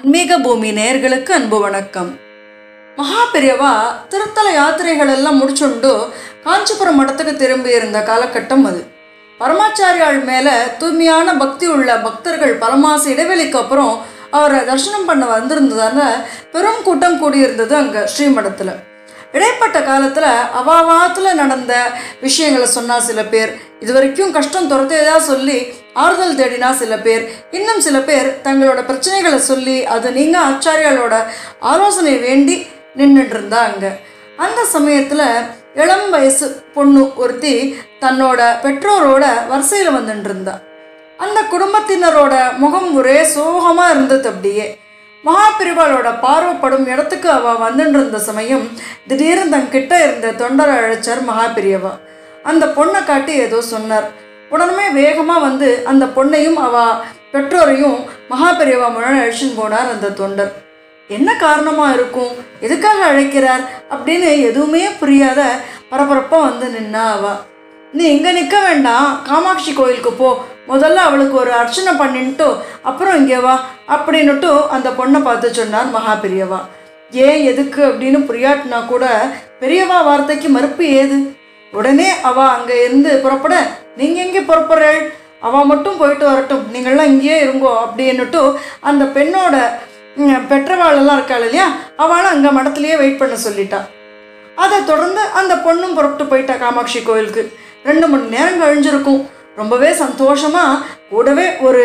ஆன்மீக பூமி நேயர்களுக்கு அன்பு வணக்கம். மகா பெரியவா திருத்தல யாத்திரைகள் எல்லாம் முடிச்சுண்டு காஞ்சிபுரம் மடத்துக்கு திரும்பி இருந்த காலகட்டம் அது. பரமாச்சாரியாள் மேலே தூய்மையான பக்தி உள்ள பக்தர்கள் பல மாச இடைவெளிக்கு அப்புறம் அவரை தரிசனம் பண்ண வந்திருந்ததால பெரும் கூட்டம் கூடியிருந்தது அங்கே ஸ்ரீமடத்தில். இடைப்பட்ட காலத்தில் அவாவாத்தில் நடந்த விஷயங்களை சொன்னால் சில பேர், இது வரைக்கும் கஷ்டம் துரத்தையதாக சொல்லி ஆறுதல் தேடினா சில பேர், இன்னும் சில பேர் தங்களோட பிரச்சனைகளை சொல்லி அது நீங்கள் ஆச்சாரியாளோட ஆலோசனை வேண்டி நின்றுட்டு இருந்தா அங்கே. அந்த சமயத்தில் இளம் வயசு பொண்ணு ஒருத்தி தன்னோட பெற்றோரோட வரிசையில் வந்துட்டு இருந்தா. அந்த குடும்பத்தினரோட முகம் ஒரே சோகமாக இருந்தது. அப்படியே மகாபிரிவாளோட பார்வைப்படும் இடத்துக்கு அவள் வந்துட்டு இருந்த சமயம் திடீர்னு தங்கிட்ட இருந்த தொண்டரை அழைச்சார் மகாபிரியவா. அந்த பொண்ணை காட்டி ஏதோ சொன்னார். உடனே வேகமாக வந்து அந்த பொண்ணையும் அவள் பெற்றோரையும் மகாபிரியவா முன்னாடி அழைச்சின்னு போனார் அந்த தொண்டர். என்ன காரணமாக இருக்கும், எதுக்காக அழைக்கிறார் அப்படின்னு எதுவுமே புரியாத பரபரப்பாக வந்து நின்னா அவள். நீ இங்கே நிற்க வேண்டாம், காமாட்சி கோயிலுக்கு போ, முதல்ல அவளுக்கு ஒரு அர்ச்சனை பண்ணிட்டு அப்புறம் இங்கே வா அப்படின்னுட்டு அந்த பொண்ணை பார்த்து சொன்னார் மகாபெரியவா. ஏன் எதுக்கு அப்படின்னு புரியாட்டினா கூட பெரியவா வார்த்தைக்கு மறுப்பு ஏது? உடனே அவள் அங்கே இருந்து புறப்பட, நீங்கள் எங்கே புறப்படுறாள், அவள் மட்டும் போயிட்டு வரட்டும், நீங்கள்லாம் இங்கேயே இருங்கோ அப்படின்னுட்டு அந்த பெண்ணோட பெற்றவாளெல்லாம் இருக்காள் இல்லையா, அவளும் அங்கே மடத்துலேயே வெயிட் பண்ண சொல்லிட்டா. அதை தொடர்ந்து அந்த பொண்ணும் புறப்பட்டு போயிட்டா காமாட்சி கோயிலுக்கு. 2 மணி நேரம் கழிஞ்சிருக்கும். ரொம்பவே சந்தோஷமாக கூடவே ஒரு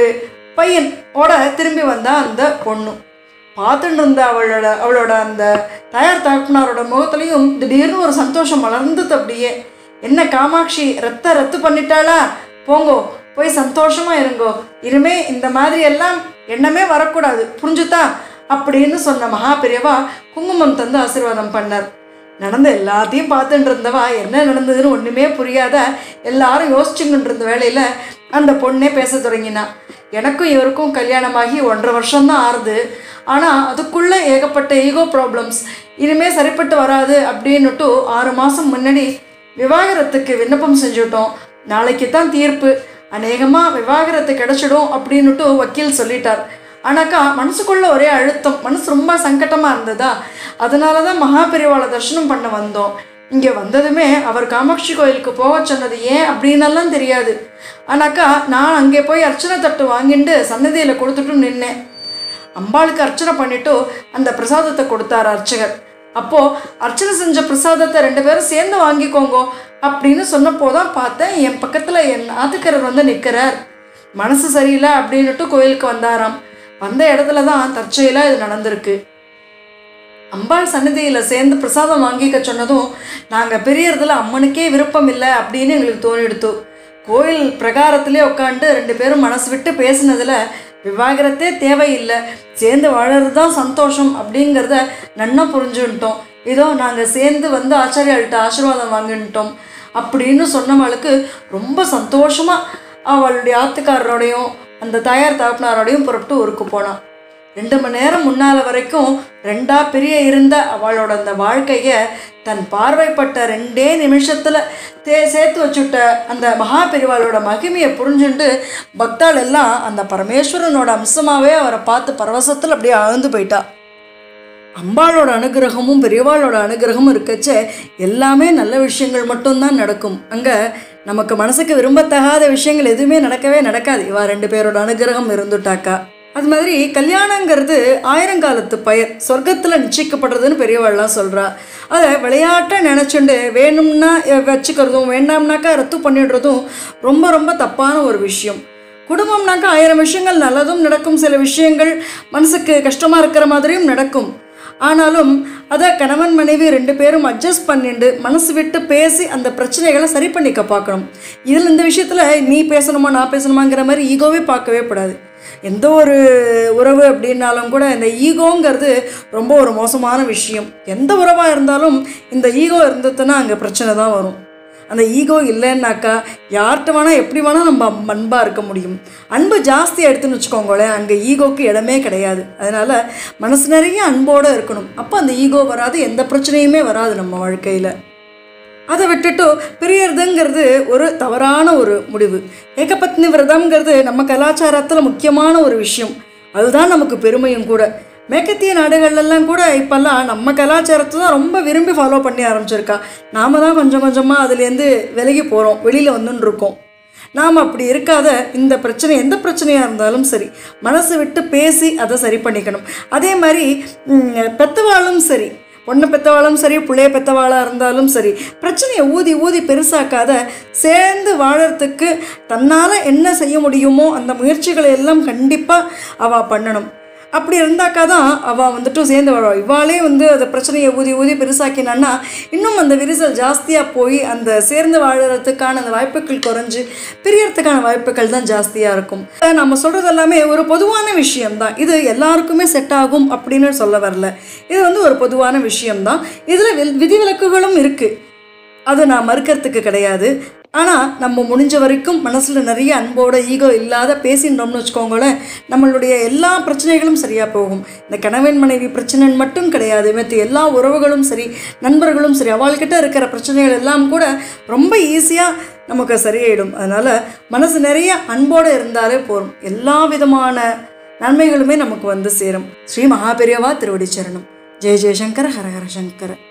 பையனோட திரும்பி வந்தா அந்த பொண்ணு. பார்த்துட்டு இருந்த அவளோட அந்த தயார் தகப்பனாரோட முகத்துலையும் திடீர்னு ஒரு சந்தோஷம் வளர்ந்தது. அப்படியே, என்ன காமாட்சி ரத்து பண்ணிட்டாளா, போங்கோ போய் சந்தோஷமாக இருங்கோ, இனிமே இந்த மாதிரி எல்லாம் எண்ணமே வரக்கூடாது, புரிஞ்சுதா அப்படின்னு சொன்ன மகாபெரியவா குங்குமம் தந்து ஆசீர்வாதம் பண்ணார். நடந்த எல்லாத்தையும் பார்த்துட்டு இருந்தவா என்ன நடந்ததுன்னு ஒன்றுமே புரியாத எல்லாரும் யோசிச்சுக்கிட்டு இருந்த வேளையில் அந்த பொண்ணே பேச தொடங்கினா. எனக்கும் இவருக்கும் கல்யாணமாகி 1.5 வருஷம்தான் ஆறுது, ஆனால் அதுக்குள்ளே ஏகப்பட்ட ஈகோ ப்ராப்ளம்ஸ், இனிமேல் சரிப்பட்டு வராது அப்படின்னுட்டு 6 மாதம் முன்னாடி விவாகரத்துக்கு விண்ணப்பம் செஞ்சுட்டோம். நாளைக்கு தான் தீர்ப்பு, அநேகமாக விவாகரத்து கிடச்சிடும் அப்படின்னுட்டு வக்கீல் சொல்லிட்டார். ஆனாக்கா மனசுக்குள்ளே ஒரே அழுத்தம், மனசு ரொம்ப சங்கட்டமாக இருந்ததா, அதனால தான் மகாபெரிவாளை தரிசனம் பண்ண வந்தோம். இங்கே வந்ததுமே அவர் காமாட்சி கோயிலுக்கு போக சொன்னது ஏன் அப்படின்னெல்லாம் தெரியாது. ஆனாக்கா நான் அங்கே போய் அர்ச்சனை தட்டு வாங்கிட்டு சன்னதியில் கொடுத்துட்டு நின்னேன். அம்பாளுக்கு அர்ச்சனை பண்ணிவிட்டு அந்த பிரசாதத்தை கொடுத்தார் அர்ச்சகர். அப்போது அர்ச்சனை செஞ்ச பிரசாதத்தை 2 பேரும் சேர்ந்து வாங்கிக்கோங்க அப்படின்னு சொன்னப்போதான் பார்த்தேன், என் பக்கத்தில் என் ஆத்துக்கரர் வந்து நிற்கிறார். மனசு சரியில்லை அப்படின்னுட்டு கோயிலுக்கு வந்தாராம். வந்த இடத்துல தான் தற்செயலாக இது நடந்திருக்கு. அம்பாள் சன்னதியில் சேர்ந்து பிரசாதம் வாங்கிக்க சொன்னதும் நாங்கள் பிரியறதுல அம்மனுக்கே விருப்பம் இல்லை அப்படின்னு எங்களுக்கு தோணிடுத்து. கோயில் பிரகாரத்திலே உட்காந்து 2 பேரும் மனசு விட்டு பேசினதில் விவாகரத்தே தேவையில்லை, சேர்ந்து வாழறது தான் சந்தோஷம் அப்படிங்கிறத நன்னா புரிஞ்சுட்டோம். இதோ நாங்கள் சேர்ந்து வந்து ஆச்சாரியாள்கிட்ட ஆசீர்வாதம் வாங்கிட்டோம் அப்படின்னு சொன்னவளுக்கு ரொம்ப சந்தோஷமாக அவளுடைய ஆத்துக்காரரோடையும் அந்த தாயார் தகப்பனாரோடையும் புறப்பட்டு ஊருக்கு போனான். 2 மணி நேரம் முன்னால் வரைக்கும் 2ஆ பிரிய இருந்த அவளோட அந்த வாழ்க்கையை தன் பார்வைப்பட்ட 2 நிமிஷத்தில் சேர்த்து வச்சுட்ட அந்த மகாபெரிவாளோட மகிமையை புரிஞ்சுட்டு பக்தாள் எல்லாம் அந்த பரமேஸ்வரனோட அம்சமாகவே அவரை பார்த்து பரவசத்தில் அப்படியே ஆழ்ந்து போயிட்டா. அம்பாளோட அனுகிரகமும் பெரியவாளோட அனுகிரகமும் இருக்கச்சே எல்லாமே நல்ல விஷயங்கள் மட்டும்தான் நடக்கும். அங்கே நமக்கு மனசுக்கு விரும்பத்தகாத விஷயங்கள் எதுவுமே நடக்காது. இவா 2 பேரோட அனுகிரகம் இருந்துட்டாக்கா. அது மாதிரி கல்யாணங்கிறது 1000 காலத்து பயிர், சொர்க்கத்தில் நிச்சயிக்கப்படுறதுன்னு பெரியவாள்லாம் சொல்கிறா. அதை விளையாட்டை நினச்சிண்டு வேணும்னா வச்சுக்கிறதும் வேண்டாம்னாக்கா ரத்து பண்ணிடுறதும் ரொம்ப ரொம்ப தப்பான ஒரு விஷயம். குடும்பம்னாக்கா 1000 விஷயங்கள் நல்லதும் நடக்கும், சில விஷயங்கள் மனசுக்கு கஷ்டமாக இருக்கிற மாதிரியும் நடக்கும். ஆனாலும் அதை கணவன் மனைவி 2 பேரும் அட்ஜஸ்ட் பண்ணிட்டு மனசு விட்டு பேசி அந்த பிரச்சனைகளை சரி பண்ணிக்க பார்க்கணும். இதில் இந்த விஷயத்தில் நீ பேசணுமா நான் பேசணுமாங்கிற மாதிரி ஈகோவே பார்க்கவே கூடாது. எந்த ஒரு உறவு அப்படின்னாலும் கூட இந்த ஈகோங்கிறது ரொம்ப ஒரு மோசமான விஷயம். எந்த உறவாக இருந்தாலும் இந்த ஈகோ இருந்ததுன்னா அங்கே பிரச்சனை தான் வரும். அந்த ஈகோ இல்லைன்னாக்கா யார்கிட்ட வேணால் எப்படி வேணால் நம்ம அன்பாக இருக்க முடியும். அன்பு ஜாஸ்தியாக எடுத்துன்னு வச்சுக்கோங்களேன், அங்கே ஈகோக்கு இடமே கிடையாது. அதனால் மனசு நிறைய அன்போடு இருக்கணும். அப்போ அந்த ஈகோ வராது, எந்த பிரச்சனையுமே வராது நம்ம வாழ்க்கையில். அதை விட்டுட்டு பிரியறதுங்கிறது ஒரு தவறான ஒரு முடிவு. ஏகபத்னி விரதம்ங்கிறது நம்ம கலாச்சாரத்தில் முக்கியமான ஒரு விஷயம். அதுதான் நமக்கு பெருமையும் கூட. மேற்கத்திய நாடுகள்லாம் கூட இப்போல்லாம் நம்ம கலாச்சாரத்தை தான் ரொம்ப விரும்பி ஃபாலோ பண்ணி ஆரம்பிச்சிருக்கா. நாம் தான் கொஞ்சம் கொஞ்சமாக அதுலேருந்து விலகி போகிறோம், வெளியில் வந்துன்னு இருக்கோம். நாம் அப்படி இருக்காத இந்த பிரச்சனை எந்த பிரச்சனையாக இருந்தாலும் சரி மனசு விட்டு பேசி அதை சரி பண்ணிக்கணும். அதே மாதிரி பெத்தவாளும் சரி, பொண்ணு பெற்றவாளும் சரி, பிள்ளைய பெற்றவாளாக இருந்தாலும் சரி, பிரச்சனையை ஊதி ஊதி பெருசாக்காத சேர்ந்து வாழறதுக்கு தன்னால் என்ன செய்ய முடியுமோ அந்த முயற்சிகளை எல்லாம் கண்டிப்பாக அவள் பண்ணணும். அப்படி இருந்தாக்கா தான் அவள் வந்துட்டு சேர்ந்து வாழ. இவாளே அந்த பிரச்சனையை ஊதி ஊதி பெருசாக்கினான்னா இன்னும் அந்த விரிசல் ஜாஸ்தியாக போய் அந்த சேர்ந்து வாழறதுக்கான அந்த வாய்ப்புகள் குறைஞ்சி பிரியறதுக்கான வாய்ப்புகள் தான் ஜாஸ்தியாக இருக்கும். நம்ம சொல்கிறது எல்லாமே ஒரு பொதுவான விஷயம்தான். இது எல்லாருக்குமே செட் ஆகும் அப்படின்னு சொல்ல வரல. இது ஒரு பொதுவான விஷயம்தான். இதில் விதிவிலக்குகளும் இருக்குது, அது நான் மறுக்கிறதுக்கு கிடையாது. ஆனால் நம்ம முடிஞ்ச வரைக்கும் மனசில் நிறைய அன்போட ஈகோ இல்லாத பேசின்றோம்னு வச்சுக்கோங்களேன், நம்மளுடைய எல்லா பிரச்சனைகளும் சரியாக போகும். இந்த கணவன் மனைவி பிரச்சனைன்னு மட்டும் கிடையாது, மற்ற எல்லா உறவுகளும் சரி, நண்பர்களும் சரி, அவள்கிட்ட இருக்கிற பிரச்சனைகள் எல்லாம் கூட ரொம்ப ஈஸியாக நமக்கு சரியாயிடும். அதனால் மனசு நிறைய அன்போடு இருந்தாலே போகும், எல்லா விதமான நன்மைகளுமே நமக்கு சேரும். ஸ்ரீ மகாபெரியவா திருவடி சரணம். ஜெய ஜெயசங்கர, ஹரஹர சங்கர.